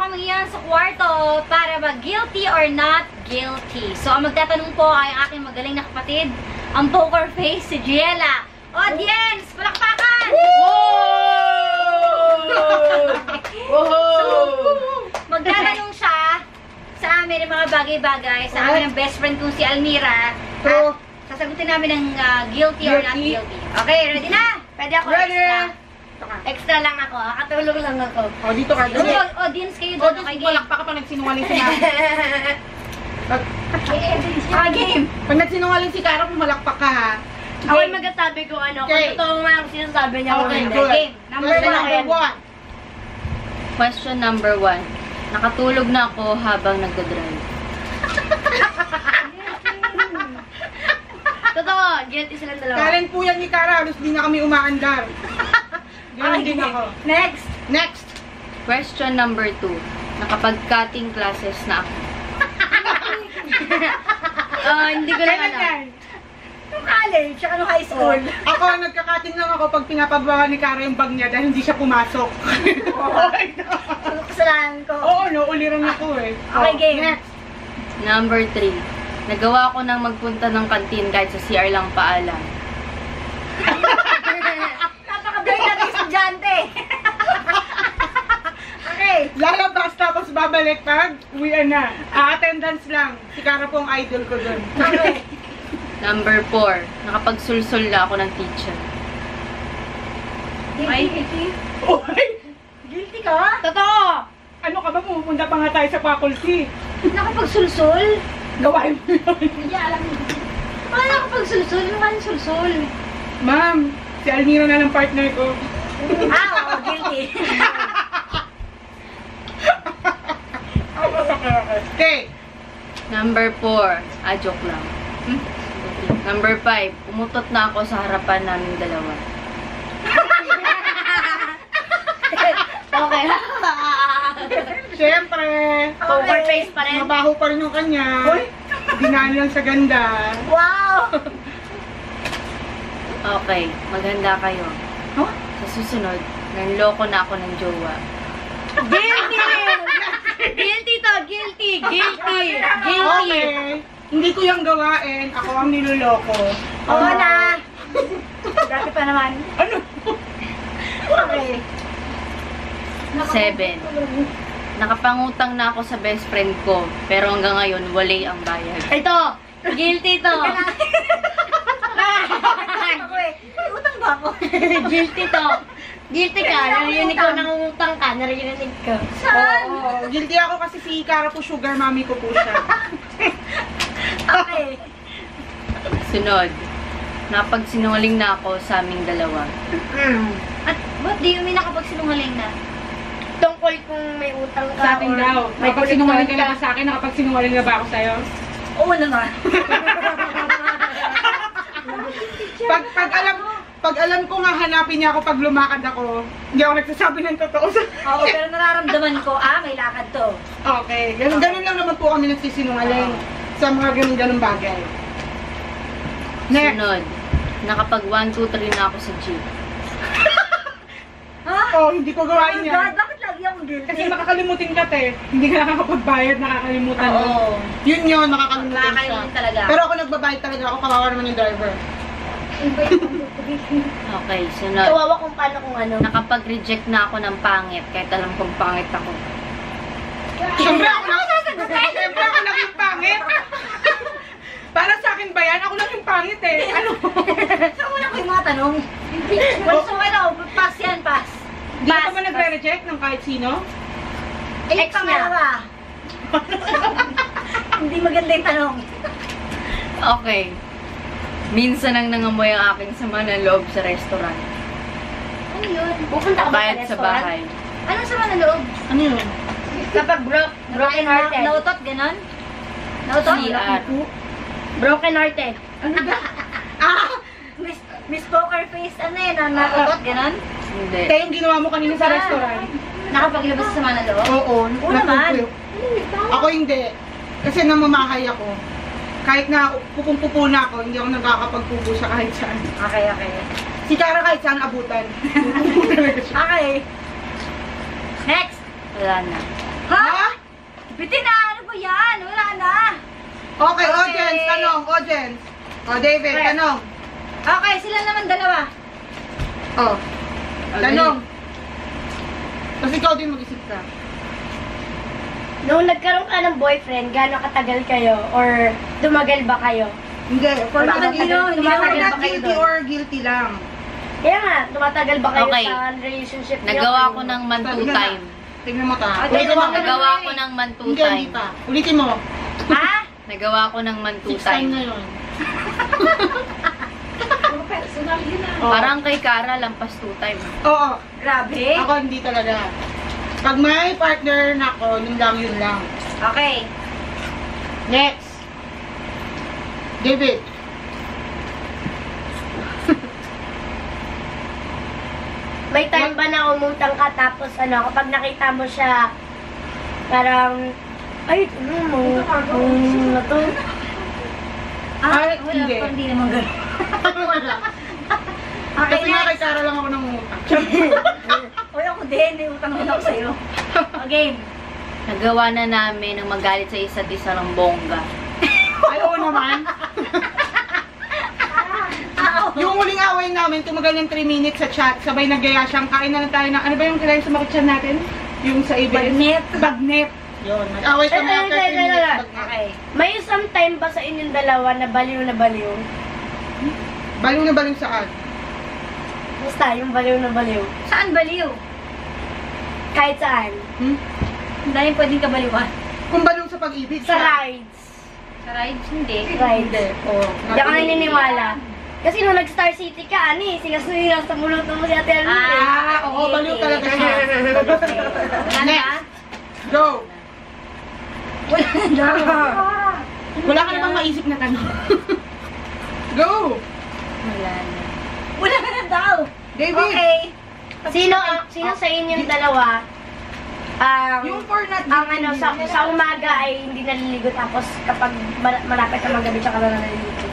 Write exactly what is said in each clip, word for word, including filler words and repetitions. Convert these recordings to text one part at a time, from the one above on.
kami yan sa kwarto para mag-guilty or not guilty. So, ang magtatanong po ay ang aking magaling na kapatid, ang poker face, si Giela. Audience, palakpakan! So, magtatanong siya sa amin ng mga bagay-bagay, sa amin ng best friend kong si Almira. At sasagutin namin ng uh, guilty or not guilty. Okay, ready na? Pwede ako extra. Extra lang ako, katulog lang ako. O, dito ka. Dito, audience kayo doon. Okay, game. Balak pa kapag nagsinungaling si Kara. Okay, game. Pag nagsinungaling si Kara, pumalakpak ka ha. Ako yung magsasabi ko ano, kung totoo nga ang sinasabi niya ko. Okay, hindi. good. Game. Number Question one. number one. Question number one. Nakatulog na ako habang nagdadrive. Totoo, guilty silang dalawa. Talent po yan ni Kara, halos di na kami umaandar. Ganun din Okay. ako. Next. Next. Question number two. Nakapag-cutting classes na ako. Ah, hindi ko lang Kailan alam. yan? Nung college, tsaka nung high school. Ako, nagkakating lang ako pag pinapagawa ni Kara yung bag niya dahil hindi siya pumasok. Oh my God. Kasalanan ko. Oo, no, uliran ako eh. Okay, Oh, game. Next. Number three. Nagawa ko ng magpunta ng kantin kahit sa C R lang paalam. Napaka-break natin estudyante. Okay. Lalabas tapos babalik pag uwian na. Ah, attendance lang. Si Kara po ang idol ko dun. Okay. Number four. Nakapagsulsul na ako ng teacher. Guilty, guilty. Uy! Guilty ka? Totoo! Ano ka ba? Pupunta pa nga tayo sa faculty. Nakapagsulsul? Gawain mo yun. Hindi, alam mo. Paano nakapagsulsul? Ano nga yung sulsul? Ma'am, si Almira na ng partner ko. Ah, oo, guilty. Okay. Number four. Ah, joke lang. Number five. Umutot na ako sa harapan namin dalawa. Okay. Siyempre. Poker face pa rin. Mabaho pa rin yung kanya. Dinaan lang sa ganda. Wow! Okay. Maganda kayo. Huh? Sa susunod, nanloko na ako ng jowa. Guilty! Guilty to! Guilty! Guilty! Guilty! Okay. Hindi ko yung gawain. Ako ang niloloko. Oo na. Dati pa naman. Ano? Okay. Seven. Nakapangutang na ako sa best friend ko, pero hanggang ngayon, walay ang bayad. Ito! Guilty to! Ako eh. Utang ba ako? Guilty to! Guilty ka! Narinig ko nangungutang ka. Narinig ko. Saan? Oo. Guilty ako kasi si Kara po sugar mommy ko po siya. Okay. Sunod. Napagsinungaling na ako sa aming dalawa. At what do you mean nakapagsinungaling na? Tungkol kung may utang ka Sa akin or daw. may Kapag sinungaling ka kulit na ba sa akin, nakapagsinungaling na ba ako sa'yo? Oo naman. Pag, pag alam pag alam ko nga hanapin niya ako pag lumakad ako, hindi ako nagsasabi ng totoo sa Oo, pero nararamdaman ko, ah, may lakad to. Okay, ganun, ganun lang naman po kami nagsisinungaling sa mga ganun-ganun bagay. Next. Sunod. Nakapag one, two, three na ako sa jeep. Ha? Oh, hindi ko Oh gawain my yan. God, bakit lagi akong guilty? Kasi makakalimutin ka, te. Hindi ka nakakapagbayad, nakakalimutan mo. Oo. Yun yun, makakalimutan siya. Nakakalimutan talaga. Pero ako nagbabayad talaga ako, kawawa naman yung driver. Okay, sunod. Kawawa kung paano kung ano. Nakapag-reject na ako ng pangit, kahit alam kong pangit ako. Siyempre ako lang, siyempre ako lang yung pangit. Para sa akin ba yan? Ako lang yung pangit eh. Ano? So, wala ko yung mga tanong. Well, so, ano, pass yan, pass. Di ka pa ba nagre-reject ng kahit sino? Eh, Ex pangalawa. Hindi maganda yung tanong. Okay. Minsan ang nangamoy ang aking sama ng loob sa restaurant. Ano yun? Pupunta ka ba Bayad sa restaurant? bahay. Anong sama na loob? Ano yun? Kapag broke, broken hearted. Nautot, ganon? Nautot? C R. Broken hearted. Ano ba? Ah! Miss, Miss Poker Face, ano yun? na- Nautot, ganon? Hindi. Kaya yung ginawa mo kanina sa restaurant. Nakapaglabas sa sama na loob? Oo. Oo naman. natutuyo. Ako hindi. Kasi namamahay ako. Kahit na pupong-pupo na ako, hindi ako nagkakapagpupo sa kahit saan. Okay, okay. Si Kara kahit saan abutan. Pupo talaga siya. Okay. Next! Wala na. Ha? Ha? Bitin na! Ano ba yan? Wala na! Okay, Okay. audience, tanong, audience. O, David, Okay. tanong. Okay, sila naman dalawa. O, tanong. Kasi ikaw din mag-isip ka. Nung nagkaroon ka ng boyfriend, gaano katagal kayo? Or dumagal ba kayo? Hindi, for Tumagal not, ba kayo? for Tumatagal not ba kayo guilty doon? or guilty lang. Kaya nga, tumatagal ba kayo Okay. sa relationship niyo? Nagawa ko ng man two Tignan time. Tignan mo ta. Ah, Ulitin mo. nagawa ko Nagawa ko ng man two Hindi, hindi time. pa. Ulitin mo. Ha? Nagawa ko ng man two Six time time. na yun. Oh. Parang kay Kara, lampas two time. Oo. Grabe. Ako hindi talaga. Pag may partner na ako, yun lang, yun lang. Okay. Next. David. May time ba na umutang ka tapos ano, kapag nakita mo siya, parang, ay, ano mo, um, na to. Ay, wala hindi. pa, hindi naman gano'n. Wala. Okay, Kasi nga kay next. Tara lang ako nangungutang. Uy, ako din. May utang na ako sa'yo. Okay. Nagawa na namin ng magalit sa isa't isa ng bongga. Ay, oo naman. Yung huling away namin, tumagal ng three minutes sa chat, sabay nagaya siyang kain na lang tayo ng, ano ba yung kailangan sumakit siya natin? Yung sa A B S. Bagnet. Bagnet. Yun. Nag-away kami Eh, eh, after eh, three eh, minutes. eh, Bagnet. Okay. May isang time ba sa inyong dalawa na baliw na baliw? Baliw na baliw saan? Basta, yung baliw na baliw. Saan baliw? Kahit saan. Hmm? Ang dahil pwedeng kabaliwan. Kung baliw sa pag-ibig. Sa siya. rides. Sa rides, hindi. Rides. Hindi. Oo. Hindi ako naniniwala. Kasi nung nag-Star City ka, ani, sinas-sinas sa muluto mo si Ate Alvin. Ah, oo, baliw talaga siya. Wala na? Next. Go. Wala na. Wala ka namang maisip na tanong. Go. Wala na. Wala na daw. David. Okay. Sino, sino sa inyong dalawa, ang, Yung for not ang ano, sa, sa umaga ay hindi naliligo tapos kapag mal- malapit na magabi siya ka na naliligo.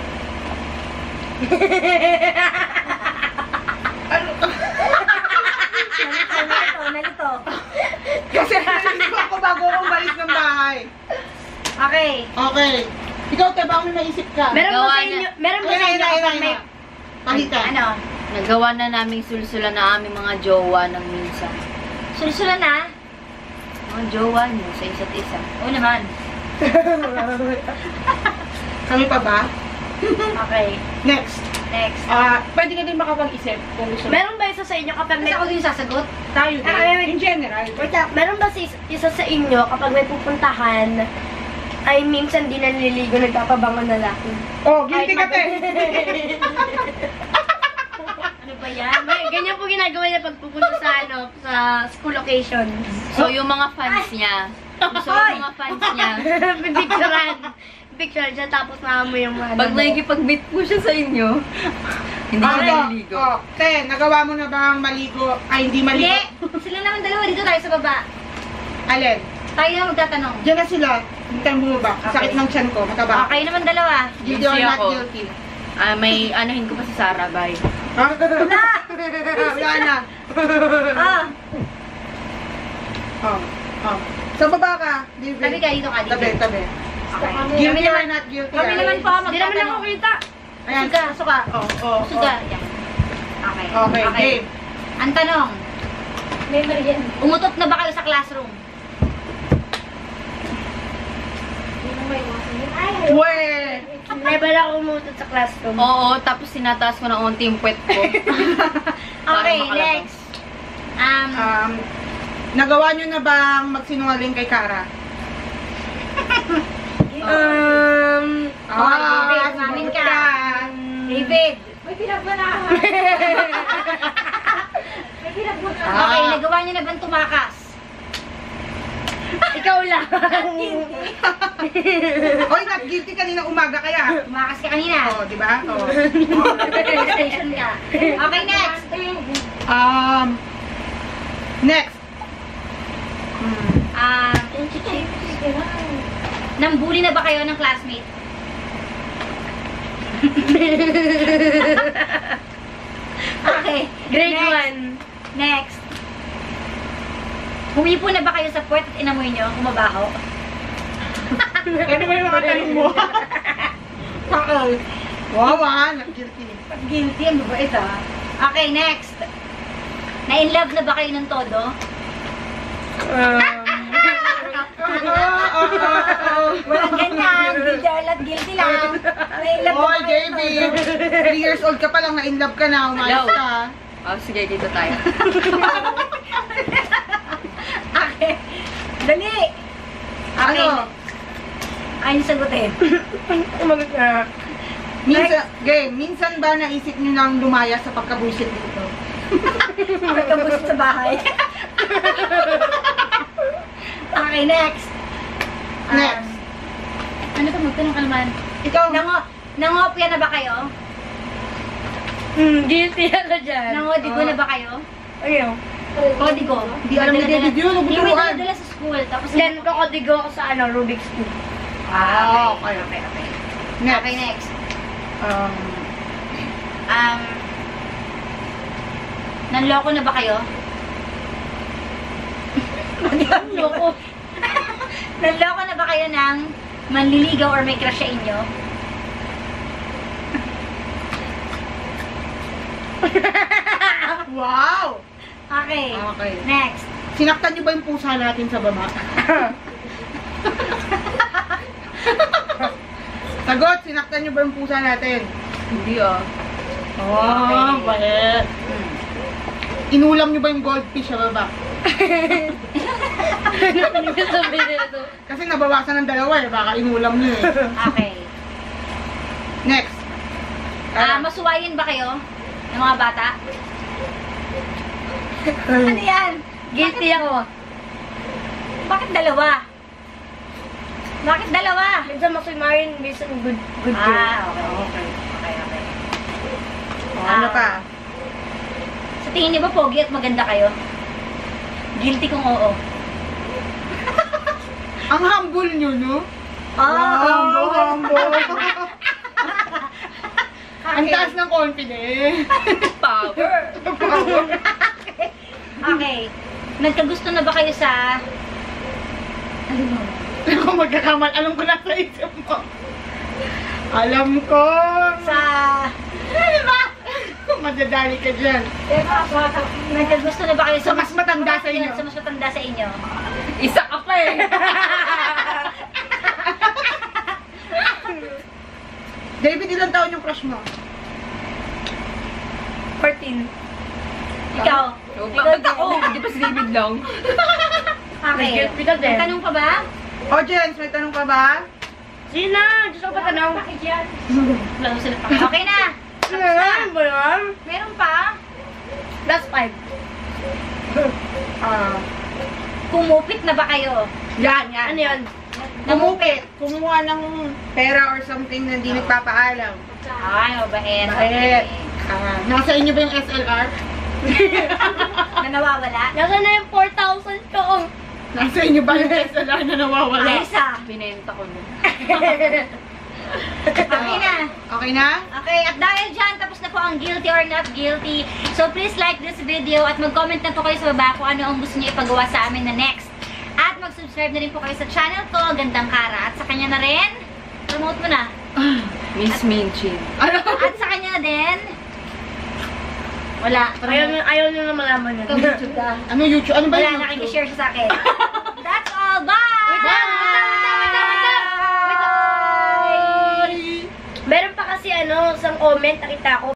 Nalito, nalito, nalito. Kasi naliligo ako bago ako umalis ng bahay. Okay. Okay. Ikaw, te, baka may maisip ka. Meron ba Nagawa sa na. inyo, meron ba Ayun sa na, inyo ayun na, kapag ayun may, na. Palitan. Ano? Nagawa na naming sulsulan na aming mga jowa ng minsan. Sulsulan na? Mga jowa niyo sa isa't isa. Oo naman. Kami pa ba? Okay. Next. Next. Ah, pwede ka din makapag-isip kung gusto mo. meron ba isa sa inyo kapag Kasi may, ako din yung sasagot. Tayo din. Ah, wait, wait. In general. wait lang, meron ba si, isa sa inyo kapag may pupuntahan, ay minsan di naliligo, nagpapabangon na laki? Oh, guilty ka, te. Ano ba yan? May, ganyan po ginagawa niya pag pupunta sa ano, sa school occasions. So, yung mga fans niya, so, yung mga fans niya, Picturean. Picture siya tapos naamoy yung mga pag ano. nakikipag-meet po siya sa inyo, hindi Ah, siya naliligo. Oh, te, nagawa mo na bang maligo? Ay, hindi maligo. Hindi. Sila naman dalawa. Dito tayo sa baba. Alin? Tayo na magtatanong. Diyan na sila. Hindi tayo bumaba. Okay. Sakit ng tiyan ko. Mataba. Okay naman dalawa. Guilty or Guilty not ako. guilty? Ah, may anuhin ko pa si Sarah, bye. Ha? Wala! Wala na. Ah. Oh. Oh. Sa baba ka, David. Tabi ka dito ka. Dito. Tabi, tabi. Okay. Guilty Kami or naman. not guilty? Kami ah? naman po Hindi naman ako magtatanong. kita. Ayan, Suga. suka. Oh, oh, Suga. oh. Yan. Okay. Okay, game. Ang tanong. May mariyan. Umutot na ba kayo sa classroom? Weh! Never ako umutot sa classroom. Oo, tapos sinataas ko ng unti yung puwet ko. Para Okay, makalabas. next. Um, Um, nagawa nyo na bang magsinungaling kay Kara? Um, Okay, David, sumagot umamin ka. David. may pinagbanahan. may pinagbanahan. Okay, Ah. nagawa niyo na bang tumakas? Ikaw lang. Oy, not guilty kanina umaga kaya. Tumakas ka kanina. Oh, di ba? Oh. Station ka. Okay, next. Um, next. Hmm. Um, nambuli na ba kayo ng classmate? Okay. Grade Next. one. Next. Humipo na ba kayo sa puwet at inamoy nyo? Kumabaho? Ano ba yung mga tanong mo? Okay. Wow, ah, nag-guilty. Guilty, ang mabait ah. Okay, next. Na-in-love na ba kayo ng todo? Um, Walang ganyan. Guilty or not guilty lang. Na-in-love na Oy, ba kayo ng J B, todo? three years old ka pa lang, na-in-love ka na, umayos Hello. ka. Oh, sige, dito tayo. Okay. Dali. Okay. Ano? Ayun sagutin. Umagot na. Minsan, game, minsan ba naisip nyo nang lumaya sa pagkabuisit dito? Pagkabus sa bahay. Okay, next. Um, Next. Ano ka magtanong ka naman? Ikaw, Nango, nangopya na ba kayo? Hmm, guilty ako dyan. Nangodigo Ah. na ba kayo? Ayun. Kodigo. Di alam ni David yun, Hindi mo nagbubuhan. dala sa school. Tapos Then, kakodigo ako sa ano, Rubik's Cube. Ah, okay, okay, okay. next. Okay, next. Um, Um, nanloko na ba kayo? Loko. Nanloko na ba kayo ng manliligaw or may crush sa inyo? wow! Okay. Okay. Next. Sinaktan nyo ba yung pusa natin sa baba? Sagot, sinaktan nyo ba yung pusa natin? Hindi ah. Oh, bakit? Hmm. Inulam nyo ba yung goldfish sa baba? Ano yung sabihin nito? Kasi nabawasan ng dalawa eh, baka inulam nyo eh. Okay. Next. Ah, masuwayin ba kayo? Ng mga bata? Ano yan? Guilty ako. Bakit dalawa? Bakit dalawa? Minsan masumarin, minsan good, good girl. Ah, okay. Okay, okay. okay. Oh, ano pa? Sa tingin niyo ba pogi at maganda kayo? Guilty kung oo. Ang humble nyo, no? Ah, humble, humble. Ang Okay. taas ng confidence. Power! Okay. Nagkagusto na ba kayo sa... Ano mo? Ako magkakamal, alam ko na sa isip mo. Alam ko. Sa... Ano ba? Madadali ka dyan. Nagkagusto na ba kayo sa... Sa mas matanda sa inyo. Sa mas matanda sa inyo. Isa ka pa eh! David, ilang taon yung crush mo? fourteen. Ikaw? Oh, Ikaw ba't ako? Di ba si David lang? Okay. Guilty ka din. May tanong pa ba? O, Jens, may tanong pa ba? Sina, Diyos ko pa tanong. Wala ko sila pa. Okay na. Ano ba yan? Meron pa. Last five. Ah, Kumupit na ba kayo? yan, yan. Ano yun? Kumupit. Kumuha ng pera or something na hindi nagpapaalam. Ay, mabait. Mabait. Ah, nasa inyo ba yung S L R? Na nawawala? Nasaan na yung four thousand ko? Nasa inyo ba yung S L R na nawawala? Ay, isa. Binenta ko na. Okay na. Okay na? Okay, at dahil dyan, tapos na po ang guilty or not guilty. So, please like this video at mag-comment na po kayo sa baba kung ano ang gusto niyo ipagawa sa amin na next. At mag-subscribe na rin po kayo sa channel ko, Gandang Kara. At sa kanya na rin, promote mo na. Miss Minchin. Ano? At sa kanya din, wala. Ayaw, nyo- ayaw nyo na malaman yun. Ikaw, YouTube ka. Ano YouTube? Ano ba Wala, yung YouTube? nakikishare siya sa akin. That's all. Bye! Wait lang, wait lang, wait lang, wait lang, wait lang. Wait lang. Bye! Meron pa kasi ano, isang comment nakita ko.